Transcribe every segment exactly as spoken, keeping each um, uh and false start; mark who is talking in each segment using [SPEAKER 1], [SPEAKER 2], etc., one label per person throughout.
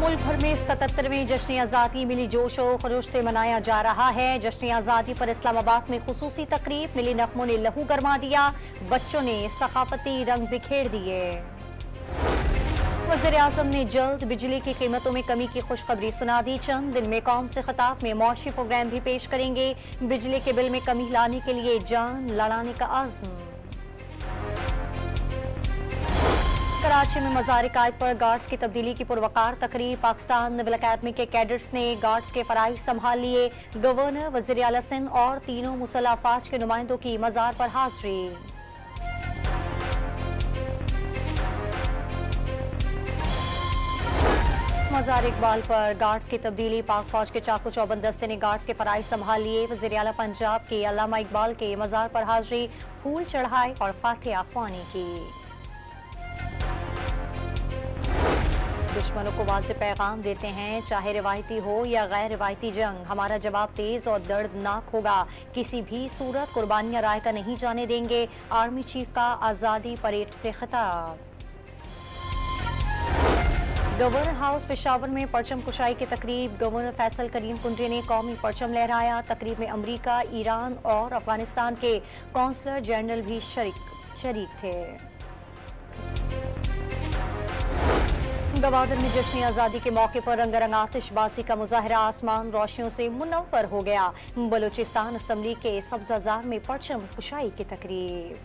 [SPEAKER 1] मुल्क भर में सतहत्तरवें जश्न आज़ादी मिली जोश और खरोश से मनाया जा रहा है। जश्न आज़ादी पर इस्लामाबाद में खुसूसी तकरीब, मिली नगमों ने लहू गरमा दिया, बच्चों ने सकाफती रंग बिखेर दिए। वज़ीर आज़म ने जल्द बिजली की कीमतों में कमी की खुशखबरी सुना दी। चंद दिन में कौम से खिताब में मुआशी प्रोग्राम भी पेश करेंगे। बिजली के बिल में कमी लाने के लिए जान लड़ाने का आज़म। कराची में मज़ार कायद पर गार्ड्स की तब्दीली की पुरवकार तकरीब, पाकिस्तान नेवल अकादमी के कैडेट्स ने गार्ड्स के फराइज संभाल लिए। गवर्नर, वज़ीर आला सिंध और तीनों मुसल्लह अफवाज के नुमाइंदों की मज़ार पर हाजिरी। मज़ार इकबाल पर गार्ड्स की तब्दीली, पाक फौज के चाकू चौबंद दस्ते ने गार्ड्स के फराइज संभाल लिए। वज़ीर आला पंजाब के अल्लामा इकबाल के मज़ार पर हाजिरी, फूल चढ़ाए और फातिहा ख्वानी की। दुश्मनों को वाज़े पैगाम देते हैं, चाहे रिवायती हो या गैर रिवायती जंग, हमारा जवाब तेज और दर्दनाक होगा। किसी भी सूरत कुर्बानियां राय का नहीं जाने देंगे। आर्मी चीफ का आज़ादी परेड से खिताब। गवर्नर हाउस पेशावर में परचम कुशाई की तकरीब, गवर्नर फैसल करीम कुंडे ने कौमी परचम लहराया। तकरीब में अमरीका, ईरान और अफगानिस्तान के कौंसलर जनरल भी शरीक शरीक थे। गवादर में जश्न आज़ादी के मौके पर रंगारंग आतिशबाजी का मुजाहरा, आसमान रोशनियों से मुनव्वर हो गया। बलूचिस्तान असम्बली के सब्जाजार में परचम कुशाई की तकरीब।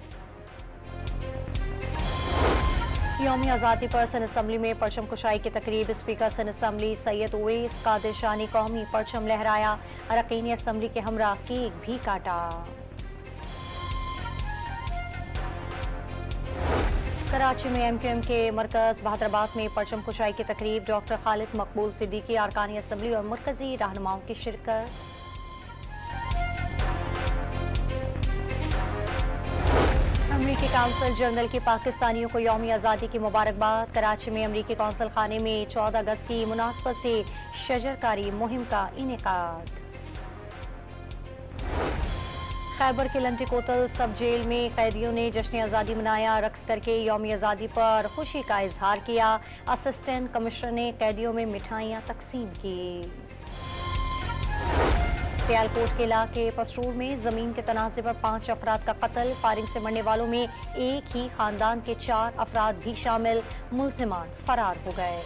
[SPEAKER 1] यौम आज़ादी पर सन असम्बली में परचम कुशाई की तकरीब, स्पीकर सन असम्बली सैयद ओवैस कादिर शाह ने कौमी परचम लहराया। अरकान असम्बली के हमरा केक भी काटा। कराची में एम क्यू एम के मरकज बहादराबाद में परचम कुशाई की तकरीब, डॉक्टर खालिद मकबूल सिद्दीकी, अरकान असम्बली और मरकजी रहनुमाओं की शिरकत। अमरीकी कौंसल जनरल की पाकिस्तानियों को यौम आज़ादी की मुबारकबाद। कराची में अमरीकी कौंसल खाने में चौदह अगस्त की मुनासबत से शजरकारी मुहिम का इनेकाद। खैबर के लंटी कोतल सब जेल में कैदियों ने जश्न आज़ादी मनाया, रक्स करके यौम आज़ादी पर खुशी का इजहार किया। असिस्टेंट कमिश्नर ने कैदियों में मिठाइयाँ तकसीम की। सियालकोट के इलाके पसरूर में जमीन के तनाज़े पर पांच अफराद का कत्ल, फायरिंग से मरने वालों में एक ही खानदान के चार अफराद भी शामिल, मुल्जिमान फरार हो गए।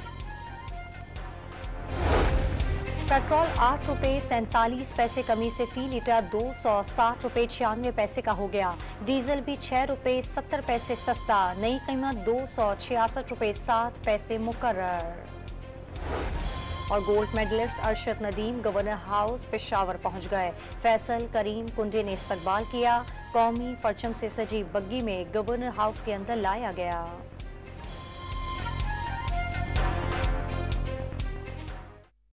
[SPEAKER 1] पेट्रोल आठ रुपये सैंतालीस पैसे कमी से फी लीटर दो सौ साठ रुपये छियानवे पैसे का हो गया। डीजल भी छह रुपये सत्तर पैसे सस्ता, नई कीमत दो सौ छियासठ रुपये सात पैसे मुकर्रर। और gold medallist Arshad Nadeem governor house Peshawar पहुंच गए। फैसल करीम कुंडे ने इस्तकबाल किया। कौमी परचम से सजी बग्गी में गवर्नर हाउस के अंदर लाया गया।